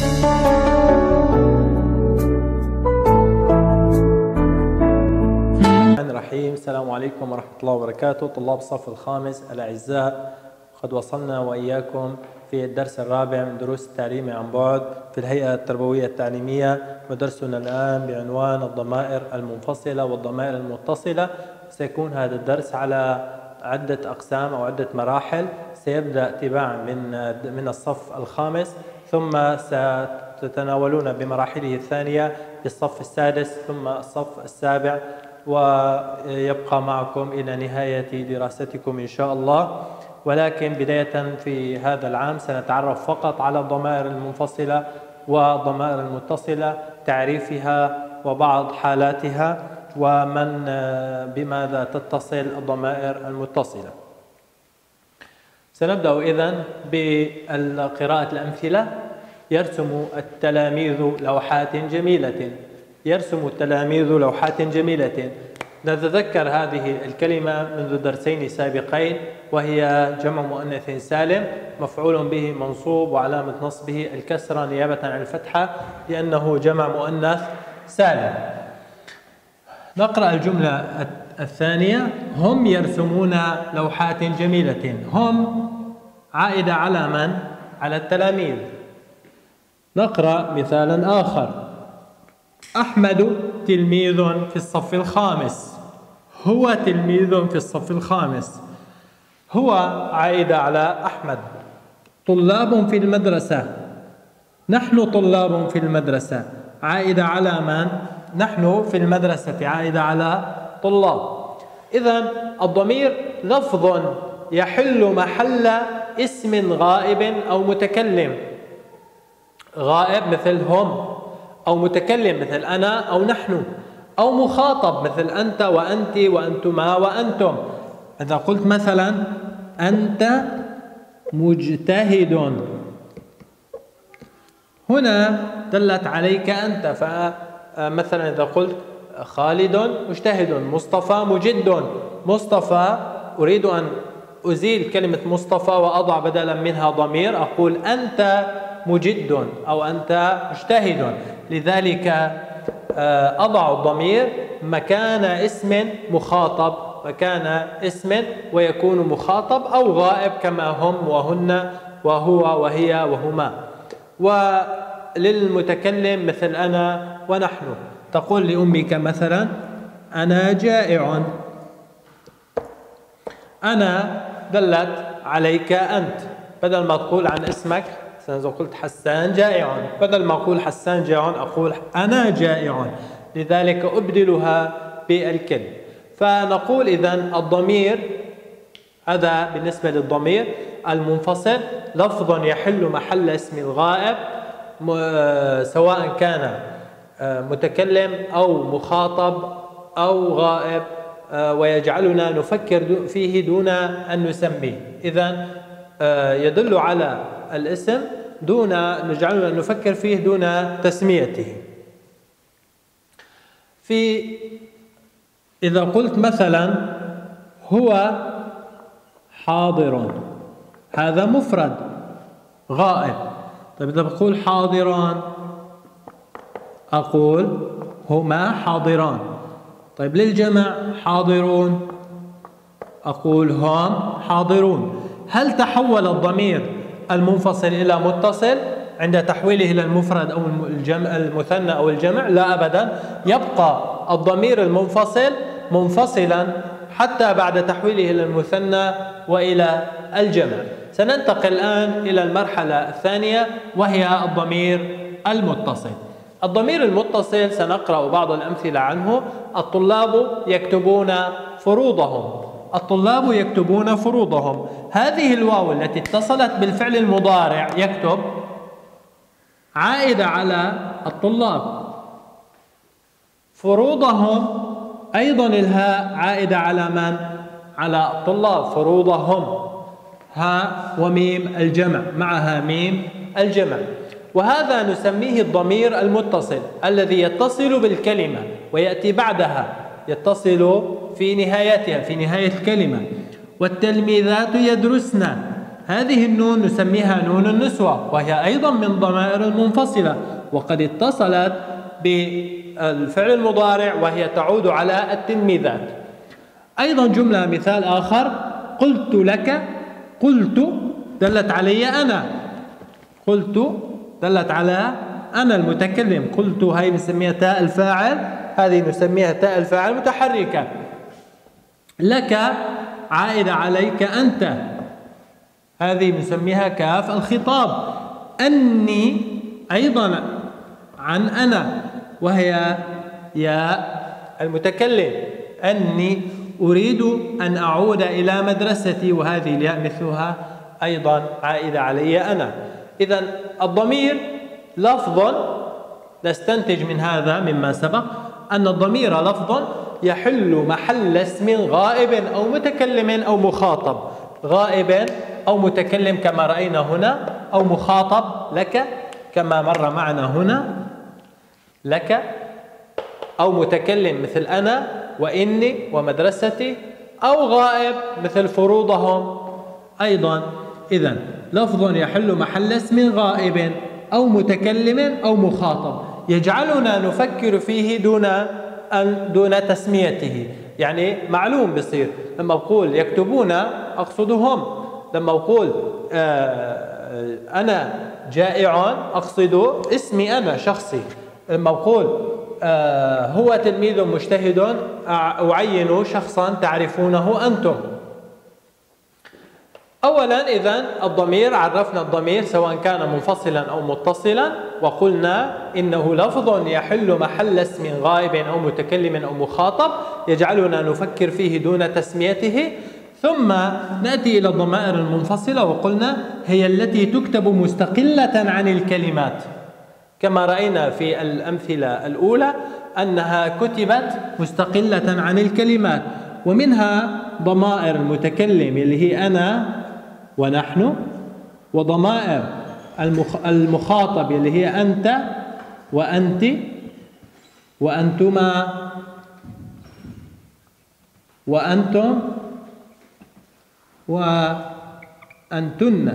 الرحيم. السلام عليكم ورحمة الله وبركاته. طلاب الصف الخامس الأعزاء، قد وصلنا وإياكم في الدرس الرابع من دروس التعليم عن بعد في الهيئة التربوية التعليمية، ودرسنا الآن بعنوان الضمائر المنفصلة والضمائر المتصلة. سيكون هذا الدرس على عدة أقسام أو عدة مراحل، سيبدأ تباعا من الصف الخامس، ثم ستتناولون بمراحله الثانية في الصف السادس ثم الصف السابع، ويبقى معكم إلى نهاية دراستكم إن شاء الله. ولكن بداية في هذا العام سنتعرف فقط على الضمائر المنفصلة والضمائر المتصلة، تعريفها وبعض حالاتها ومن بماذا تتصل الضمائر المتصلة. سنبدأ إذن بقراءة الأمثلة. يرسم التلاميذ لوحات جميلة. يرسم التلاميذ لوحات جميلة. نتذكر هذه الكلمة منذ درسين سابقين، وهي جمع مؤنث سالم، مفعول به منصوب وعلامة نصبه الكسرة نيابة عن الفتحة لأنه جمع مؤنث سالم. نقرأ الجملة الثانية: هم يرسمون لوحات جميلة. هم عائدة على من؟ على التلاميذ. نقرأ مثالا آخر: أحمد تلميذ في الصف الخامس. هو تلميذ في الصف الخامس. هو عائدة على أحمد. طلاب في المدرسة. نحن طلاب في المدرسة. عائدة على من؟ نحن في المدرسة، عائدة على طلاب. إذن الضمير لفظ يحل محل اسم غائب أو متكلم. غائب مثل هم، أو متكلم مثل أنا أو نحن، أو مخاطب مثل أنت وأنت وأنتما وأنتم. إذا قلت مثلا أنت مجتهد، هنا دلت عليك أنت. فمثلا إذا قلت خالد مجتهد، مصطفى مجد. مصطفى أريد أن أزيل كلمة مصطفى وأضع بدلا منها ضمير، أقول أنت مجد أو أنت مجتهد. لذلك أضع الضمير مكان اسم مخاطب، مكان اسم ويكون مخاطب أو غائب كما هم وهن وهو وهي وهما. وللمتكلم مثل أنا ونحن، تقول لأمك مثلا أنا جائع. أنا دلت عليك أنت، بدل ما تقول عن اسمك إذا قلت حسان جائع، بدل ما أقول حسان جائع أقول أنا جائع، لذلك أبدلها بالكلمة. فنقول إذن الضمير، هذا بالنسبة للضمير المنفصل، لفظ يحل محل اسم الغائب سواء كان متكلم أو مخاطب أو غائب، ويجعلنا نفكر فيه دون أن نسميه. إذن يدل على الاسم نجعلنا نفكر فيه دون تسميته. إذا قلت مثلا هو حاضر، هذا مفرد غائب. طيب إذا بقول حاضران أقول هما حاضران. طيب للجمع حاضرون أقول هم حاضرون. هل تحول الضمير المنفصل إلى متصل عند تحويله إلى المفرد أو المثنى أو الجمع؟ لا أبدا، يبقى الضمير المنفصل منفصلا حتى بعد تحويله إلى المثنى وإلى الجمع. سننتقل الآن إلى المرحلة الثانية وهي الضمير المتصل. الضمير المتصل سنقرأ بعض الأمثلة عنه. الطلاب يكتبون فروضهم. الطلاب يكتبون فروضهم. هذه الواو التي اتصلت بالفعل المضارع يكتب عائدة على الطلاب. فروضهم أيضا الهاء عائدة على من؟ على الطلاب. فروضهم هاء وميم الجمع، معها ميم الجمع. وهذا نسميه الضمير المتصل الذي يتصل بالكلمة ويأتي بعدها، يتصل في نهايتها، في نهاية الكلمة. والتلميذات يدرسن. هذه النون نسميها نون النسوة، وهي أيضا من ضمائر المنفصلة، وقد اتصلت بالفعل المضارع وهي تعود على التلميذات. أيضا جملة مثال آخر، قلت لك، قلت دلت علي أنا، قلت دلت على أنا المتكلم، قلت هاي نسميها تاء الفاعل، هذه نسميها تاء الفاعل متحركة. لك عائدة عليك أنت، هذه نسميها كاف الخطاب. أني أيضا عن أنا، وهي ياء المتكلم، أني أريد أن أعود إلى مدرستي، وهذه الياء مثلها أيضا عائدة علي أنا. إذن الضمير لفظ، نستنتج من هذا مما سبق أن الضمير لفظ يحل محل اسم غائب أو متكلم أو مخاطب، غائب أو متكلم كما رأينا هنا، أو مخاطب لك كما مر معنا هنا، لك، أو متكلم مثل أنا وإني ومدرستي، أو غائب مثل فروضهم أيضا. إذن لفظ يحل محل اسم غائب أو متكلم أو مخاطب يجعلنا نفكر فيه دون تسميته. يعني معلوم بصير لما أقول يكتبون أقصدهم، لما أقول أنا جائع أقصد اسمي أنا شخصي، لما أقول هو تلميذ مجتهد أعين شخصا تعرفونه أنتم. أولا إذن الضمير، عرفنا الضمير سواء كان منفصلا أو متصلا، وقلنا إنه لفظ يحل محل اسم غائب أو متكلم أو مخاطب يجعلنا نفكر فيه دون تسميته. ثم نأتي إلى الضمائر المنفصلة، وقلنا هي التي تكتب مستقلة عن الكلمات، كما رأينا في الأمثلة الأولى أنها كتبت مستقلة عن الكلمات، ومنها ضمائر المتكلم اللي هي أنا ونحن، وضمائر المخاطب اللي هي أنت وأنت وأنتما وأنتم وأنتن،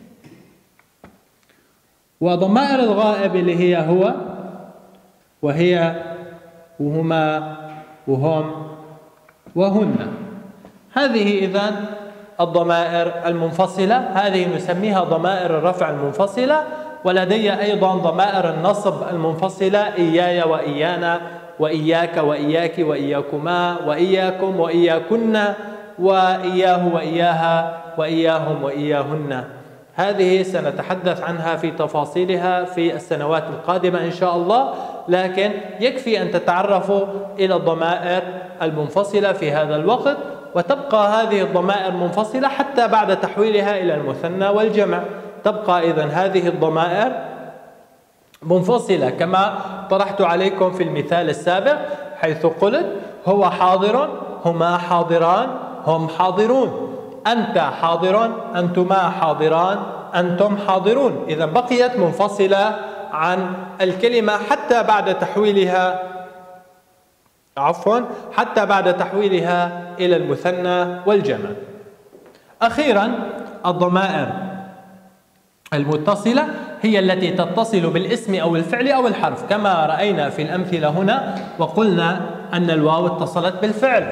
وضمائر الغائب اللي هي هو وهي وهما وهم وهن. هذه إذن الضمائر المنفصلة، هذه نسميها ضمائر الرفع المنفصلة. ولدي أيضا ضمائر النصب المنفصلة، إياي وإيانا وإياك وإياك وإياكما وإياكم وإياكن وإياه وإياها وإياهم وإياهن. هذه سنتحدث عنها في تفاصيلها في السنوات القادمة إن شاء الله، لكن يكفي أن تتعرفوا إلى الضمائر المنفصلة في هذا الوقت، وتبقى هذه الضمائر منفصلة حتى بعد تحويلها إلى المثنى والجمع. تبقى إذن هذه الضمائر منفصلة كما طرحت عليكم في المثال السابق، حيث قلت هو حاضر، هما حاضران، هم حاضرون، أنت حاضر، أنتما حاضران، أنتم حاضرون. إذا بقيت منفصلة عن الكلمة حتى بعد تحويلها حتى بعد تحويلها إلى المثنى والجمع. أخيرا الضمائر المتصلة هي التي تتصل بالاسم أو الفعل أو الحرف، كما رأينا في الأمثلة هنا، وقلنا أن الواو اتصلت بالفعل،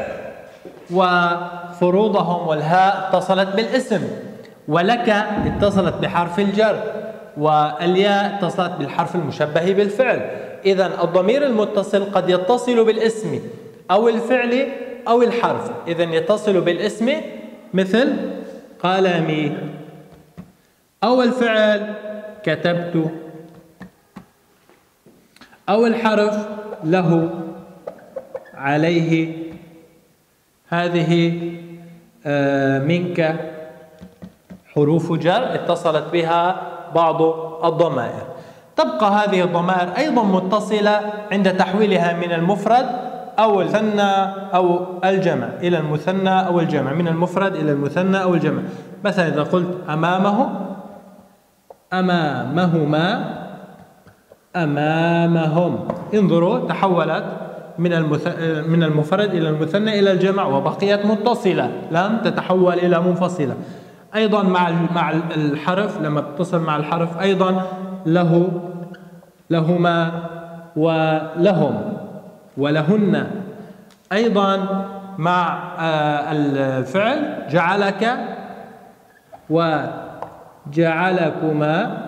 وفروضهم والهاء اتصلت بالاسم، ولك اتصلت بحرف الجر، والياء اتصلت بالحرف المشبه بالفعل. إذن الضمير المتصل قد يتصل بالاسم أو الفعل أو الحرف. إذن يتصل بالاسم مثل قلمي، أو الفعل كتبت، أو الحرف له، عليه، هذه، منك، حروف جر اتصلت بها بعض الضمائر. تبقى هذه الضمائر أيضا متصلة عند تحويلها من المفرد أو المثنى أو الجمع إلى المثنى أو الجمع، من المفرد إلى المثنى أو الجمع. مثلا إذا قلت أمامه، أمامهما، أمامهم، انظروا تحولت من المفرد إلى المثنى إلى الجمع، وبقيت متصلة، لم تتحول إلى منفصلة. أيضا مع الحرف، لما بتصل مع الحرف أيضا له، لهما، ولهم، ولهن. أيضا مع الفعل جعلك وجعلكما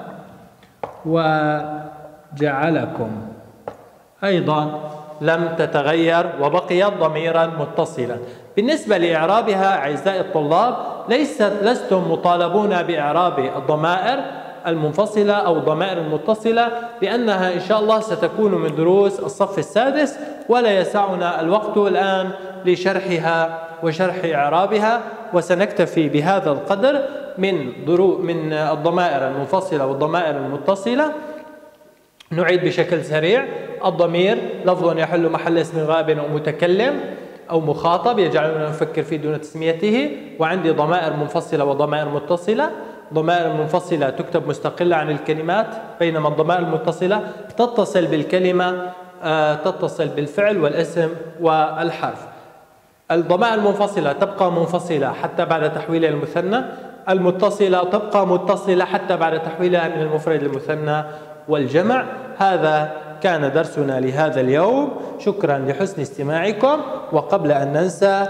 وجعلكم أيضا لم تتغير وبقيت ضميرا متصلا. بالنسبة لإعرابها أعزائي الطلاب، لستم مطالبون بإعراب الضمائر المنفصلة أو الضمائر المتصلة، لأنها إن شاء الله ستكون من دروس الصف السادس، ولا يسعنا الوقت الآن لشرحها وشرح إعرابها، وسنكتفي بهذا القدر من الضمائر المنفصلة والضمائر المتصلة. نعيد بشكل سريع: الضمير لفظ يحل محل اسم غائب أو متكلم أو مخاطب يجعلنا نفكر فيه دون تسميته. وعندي ضمائر منفصلة وضمائر متصلة. الضمائر المنفصلة تكتب مستقلة عن الكلمات، بينما الضمائر المتصلة تتصل بالكلمة، تتصل بالفعل والاسم والحرف. الضمائر المنفصلة تبقى منفصلة حتى بعد تحويلها المثنى، المتصلة تبقى متصلة حتى بعد تحويلها من المفرد للمثنى والجمع. هذا كان درسنا لهذا اليوم. شكرا لحسن استماعكم. وقبل أن ننسى،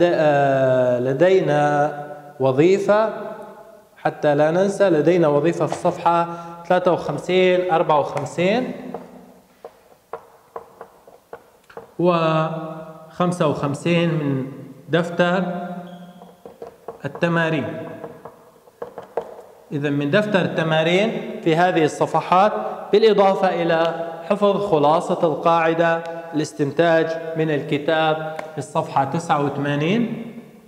لدينا وظيفة، حتى لا ننسى، لدينا وظيفة في الصفحة 53 54 و 55 من دفتر التمارين. إذا من دفتر التمارين في هذه الصفحات، بالإضافة إلى حفظ خلاصة القاعدة، الاستنتاج من الكتاب في الصفحة 89،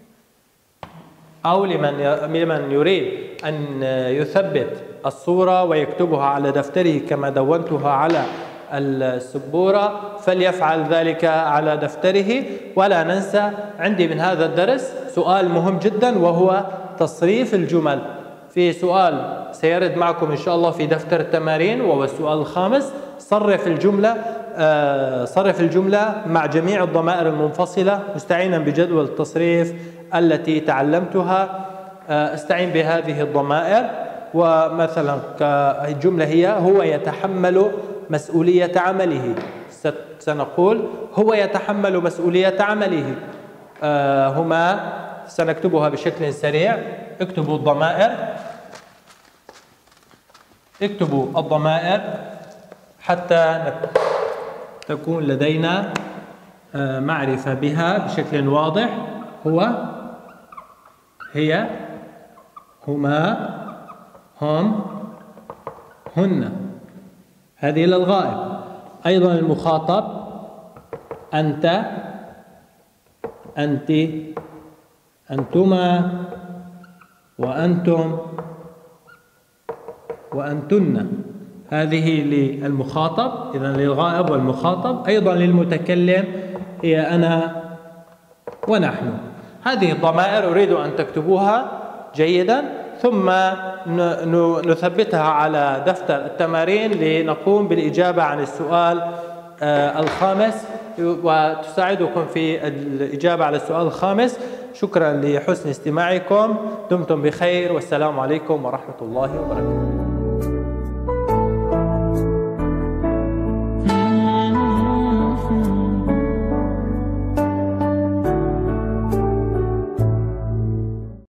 أو لمن يريد أن يثبت الصورة ويكتبها على دفتره كما دونتها على السبورة فليفعل ذلك على دفتره. ولا ننسى، عندي من هذا الدرس سؤال مهم جدا، وهو تصريف الجمل. في سؤال سيرد معكم إن شاء الله في دفتر التمارين، وهو السؤال الخامس: صرف الجملة مع جميع الضمائر المنفصلة مستعينا بجدول التصريف التي تعلمتها. استعين بهذه الضمائر، ومثلا الجملة هي: هو يتحمل مسؤولية عمله. سنقول هو يتحمل مسؤولية عمله. هما سنكتبها بشكل سريع. اكتبوا الضمائر حتى تكون لدينا معرفة بها بشكل واضح. هو، هي، هما، هم، هن. هذه للغائب. أيضا المخاطب: أنت، أنت، أنتما، وأنتم، وأنتن. هذه للمخاطب، إذن للغائب والمخاطب. أيضا للمتكلم هي أنا ونحن. هذه الضمائر أريد أن تكتبوها جيدا، ثم نثبتها على دفتر التمارين لنقوم بالإجابة عن السؤال الخامس، وتساعدكم في الإجابة على السؤال الخامس. شكرا لحسن استماعكم. دمتم بخير، والسلام عليكم ورحمة الله وبركاته.